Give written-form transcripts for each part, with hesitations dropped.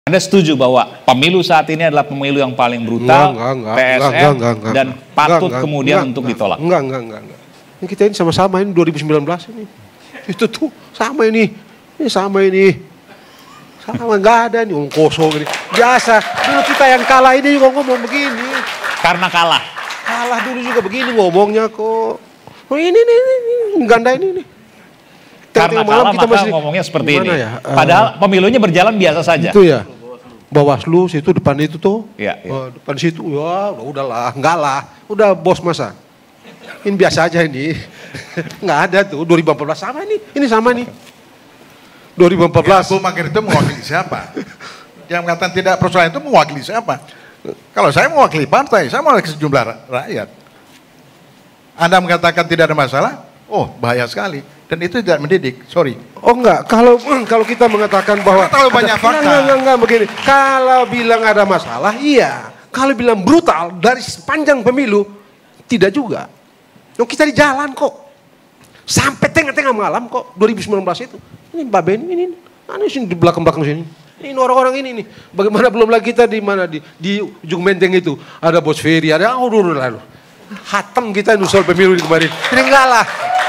Anda setuju bahwa pemilu saat ini adalah pemilu yang paling brutal, PSN, dan patut kemudian untuk ditolak? Enggak. Ini kita ini sama-sama ini 2019 ini. Itu tuh sama ini. Ini sama ini. Sama nggak ada nih kosong ini. Biasa. Dulu kita yang kalah ini juga ngomong begini. Karena kalah. Kalah dulu juga begini ngomongnya kok. Oh ini ganda ini nih. Karena kalah maka ngomongnya seperti ini. Ya? Padahal pemilunya berjalan biasa saja. Itu ya. Bawaslu situ depan itu tuh. Iya. Depan situ ya udahlah, enggak lah. Udah bos masa. Ini biasa aja ini. Enggak ada tuh 2014 sama ini. Ini sama nih. 2014. Ya, Bu Makir itu mewakili siapa? Yang mengatakan tidak persoalan itu mewakili siapa? Kalau saya mewakili partai, saya mewakili sejumlah rakyat. Anda mengatakan tidak ada masalah? Oh, bahaya sekali. Dan itu tidak mendidik, sorry. Oh enggak, kalau kita mengatakan bahwa terlalu banyak fakta. Enggak begini. Kalau bilang ada masalah, iya. Kalau bilang brutal dari sepanjang pemilu, tidak juga. Kita di jalan kok. Sampai tengah-tengah malam kok 2019 itu. Ini Mbak Beni ini sini di belakang-belakang sini. Ini orang-orang ini nih. Bagaimana belum lagi kita di mana di ujung Menteng itu ada Bos Ferry, ada lalu. Hatam kita nusul pemilu di kemarin. Ini enggak lah.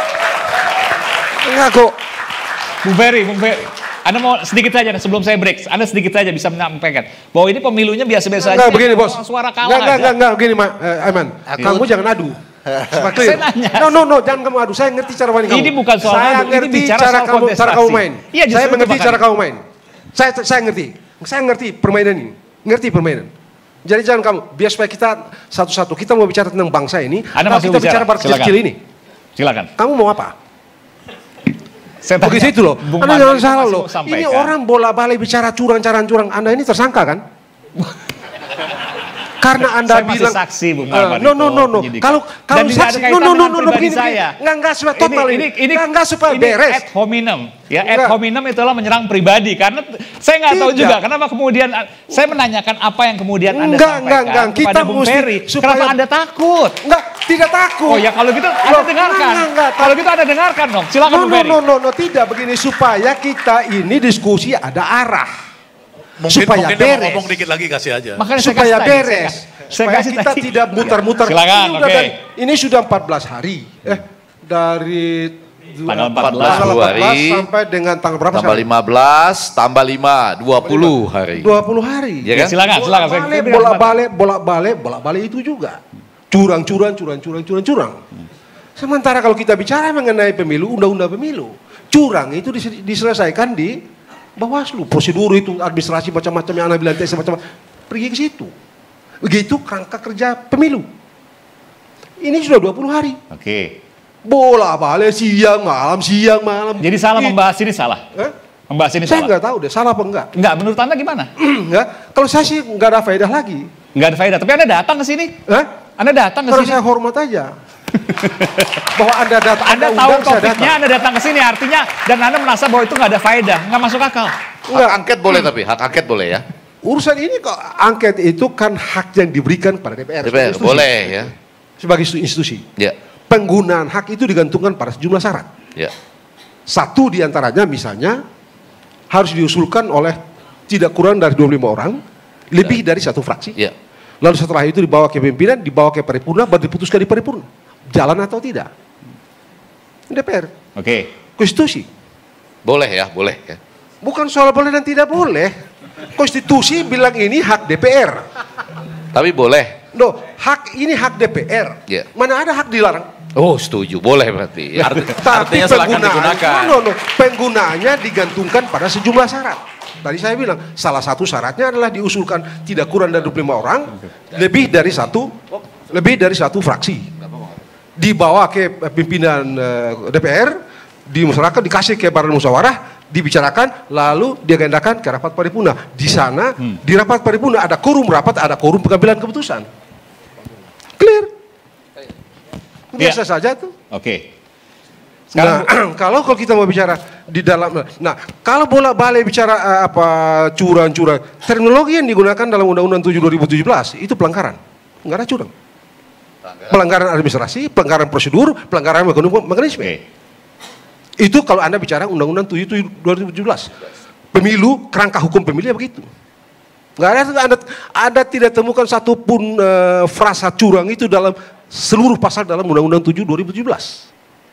Enggak kok. Bung Ferry, Anda mau sedikit saja sebelum saya break, Anda sedikit saja bisa menyampaikan bahwa ini pemilunya biasa-biasa aja. Enggak begini bos. Suara kalah enggak begini Aiman. Kamu jangan adu. Saya nanya. No, jangan kamu adu. Saya ngerti cara main kamu. Ini bukan soal saya adu, ngerti ini bicara cara soal kontestasi. kamu main. Iya, saya mengerti cara kamu main. Saya ngerti. Saya ngerti permainan ini. Ngerti permainan. Jadi jangan kamu. Biar supaya kita satu-satu. Kita mau bicara tentang bangsa ini. Anda masih kita bicara pada kecil ini. Silakan. Kamu mau apa? Begitu itu loh. Anda jangan salah loh. Ini orang bola-balik bicara curang. Anda ini tersangka kan? Karena Anda saya bilang saksi Bung Marwan. No. Kalau saksi begini. Enggak supaya total ini. Enggak supaya beres. Ad hominem. Ya, ad hominem itulah menyerang pribadi karena saya nggak tahu juga kenapa kemudian saya menanyakan apa yang kemudian Anda sampaikan kepada Bung Ferry. Kenapa Anda takut? Enggak, tidak takut. Oh ya kalau gitu Anda dengarkan. Kalau gitu Anda dengarkan dong. Silakan Bung Ferry. No, tidak begini supaya kita ini diskusi ada arah. Supaya mungkin beres. Ngomong dikit lagi kasih aja. Makanya supaya beres. Supaya kita tidak muter-muter. Silakan. Ini sudah 14 hari. Dari tanggal 14 sampai dengan tanggal berapa? Tambah 15, tambah 5, 20 hari. 20 hari. Ya kan? Silakan. Bolak-balik itu juga. Curang. Sementara kalau kita bicara mengenai pemilu, undang-undang pemilu, curang itu diselesaikan di Bawaslu, prosedur itu administrasi macam-macam yang Anda bilang tes macam-macam pergi ke situ. Begitu kerangka kerja pemilu. Ini sudah 20 hari. Oke. Bola-balik siang malam. Jadi salah membahas ini salah. Membahas ini saya salah. Saya nggak tahu deh salah apa enggak. Enggak, menurut Anda gimana? Enggak. Kalau saya sih nggak ada faedah lagi. Nggak ada faedah. Tapi Anda datang ke sini. Anda datang ke sini. Kalau saya hormat aja. Bahwa Anda datang, Anda tahu topiknya, Anda datang ke sini artinya dan Anda merasa bahwa itu nggak ada faedah, nggak masuk akal. Hak angket boleh tapi hak angket boleh ya. Urusan ini kok angket itu kan hak yang diberikan pada DPR. DPR boleh ya. Sebagai institusi. Ya. Penggunaan hak itu digantungkan pada sejumlah syarat. Ya. Satu diantaranya misalnya harus diusulkan oleh tidak kurang dari 25 orang, lebih dari satu fraksi. Ya. Lalu setelah itu dibawa ke pimpinan, dibawa ke paripurna, baru diputuskan di paripurna. Jalan atau tidak? DPR. Oke. Konstitusi. Boleh ya. Bukan soal boleh dan tidak boleh. Konstitusi bilang ini hak DPR. Tapi boleh. Hak ini hak DPR. Ya. Mana ada hak dilarang? Oh setuju, boleh berarti. Ya. Tapi penggunaannya digantungkan pada sejumlah syarat. Tadi saya bilang, salah satu syaratnya adalah diusulkan tidak kurang dari 25 orang, lebih dari satu fraksi. Dibawa ke pimpinan DPR, di masyarakat dikasih ke badan musyawarah, dibicarakan, lalu diagendakan ke rapat paripurna. Di sana, di rapat paripurna ada quorum rapat, ada quorum pengambilan keputusan. Clear. Biasa saja tuh. Oke. Sekarang, kalau kita mau bicara di dalam, kalau bolak-balik bicara curang, terminologi yang digunakan dalam Undang-Undang 7 2017 itu pelanggaran, nggak ada curang. Pelanggaran administrasi, pelanggaran prosedur, pelanggaran mekanisme. Itu kalau Anda bicara Undang-Undang 7 2017. Pemilu, kerangka hukum pemilu ya begitu. Nggak ada, Anda tidak temukan satupun frasa curang itu dalam seluruh pasal dalam Undang-Undang 7 2017.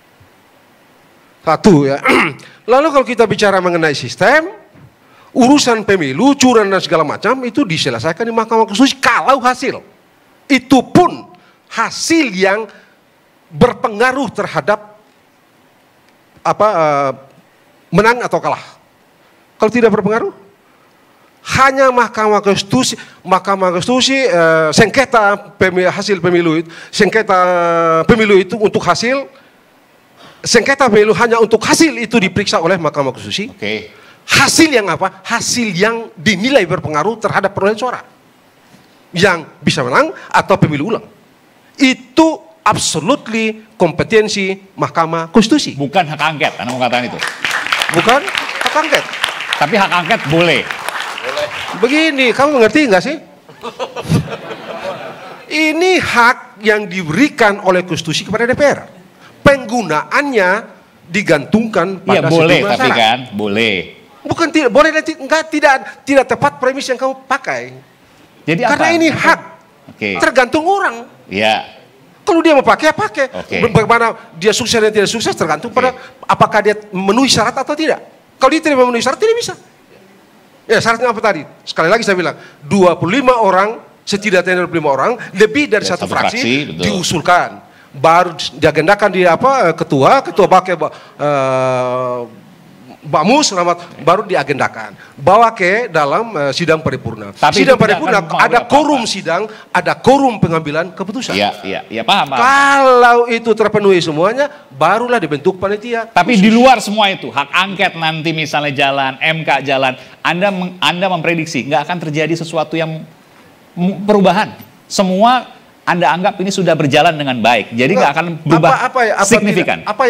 Satu ya. Lalu kalau kita bicara mengenai sistem, urusan pemilu, curang dan segala macam itu diselesaikan di Mahkamah Konstitusi kalau hasil. Itu pun hasil yang berpengaruh terhadap menang atau kalah. Kalau tidak berpengaruh, hanya Mahkamah Konstitusi sengketa hasil pemilu itu, sengketa pemilu itu untuk hasil, sengketa pemilu hanya untuk hasil itu diperiksa oleh Mahkamah Konstitusi. Oke. Hasil yang apa? Hasil yang dinilai berpengaruh terhadap perolehan suara yang bisa menang atau pemilu ulang. Itu absolutely kompetensi Mahkamah Konstitusi. Bukan hak angket, Anda mau katakan itu? Bukan hak angket. Tapi hak angket boleh. Begini, kamu mengerti nggak sih? Ini hak yang diberikan oleh Konstitusi kepada DPR. Penggunaannya digantungkan pada boleh, sejumlah tapi syarat. kan boleh. Bukan tidak boleh, enggak, tidak tepat premis yang kamu pakai. Jadi karena apa? ini hak, tergantung orang. Ya. Kalau dia mau pakai, ya pakai. Oke. Bagaimana dia sukses dan tidak sukses tergantung pada apakah dia memenuhi syarat atau tidak. Kalau dia tidak memenuhi syarat, tidak bisa. Ya, syaratnya apa tadi? Sekali lagi saya bilang, 25 orang, setidaknya 25 orang, lebih dari satu fraksi diusulkan. Baru diagendakan di ketua pakai Bamus baru diagendakan, bawa ke dalam sidang paripurna. Tapi sidang paripurna ada quorum sidang, ada quorum pengambilan keputusan. Iya, paham. Kalau itu terpenuhi semuanya, barulah dibentuk panitia. Tapi di luar semua itu, hak angket nanti misalnya jalan, MK jalan, Anda memprediksi nggak akan terjadi sesuatu yang perubahan. Semua Anda anggap ini sudah berjalan dengan baik, jadi nggak akan berubah signifikan. Apa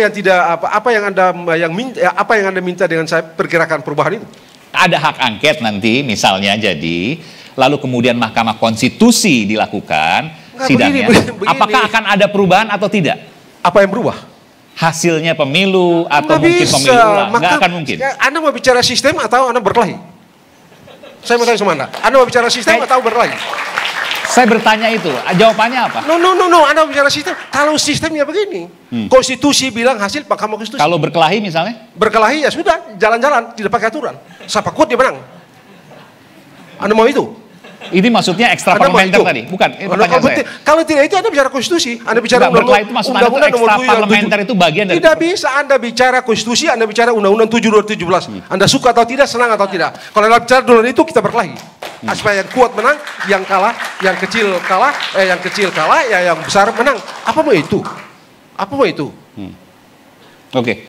yang Anda minta dengan saya perkirakan perubahan itu? Ada hak angket nanti misalnya jadi, lalu kemudian Mahkamah Konstitusi dilakukan sidangnya. Begini. Apakah akan ada perubahan atau tidak? Apa yang berubah? Hasilnya pemilu atau Nggak mungkin bisa. pemilu ulang? Nggak akan mungkin. Anda mau bicara sistem atau Anda berkelahi? Saya mau tanya sama Anda. Anda mau bicara sistem atau berkelahi? Saya bertanya itu, jawabannya apa? No, Anda bicara sistem. Kalau sistemnya begini, Konstitusi bilang hasil Mahkamah Konstitusi. Kalau berkelahi misalnya? Berkelahi ya sudah, jalan-jalan, tidak pakai aturan. Siapa kuat dia menang. Anda mau itu? Ini maksudnya ekstra parlementer tadi, bukan? Pertanyaan saya. Kalau tidak itu Anda bicara Konstitusi, Anda bicara berkelahi itu maksud Anda ekstra parlementer itu bagian dari. Tidak bisa Anda bicara Konstitusi, Anda bicara Undang-Undang 7 2017. Anda suka atau tidak, senang atau tidak. Kalau Anda bicara dulu itu kita berkelahi. Supaya yang kuat menang, yang kalah, yang kecil kalah, ya yang besar menang. Apa mau itu? Oke.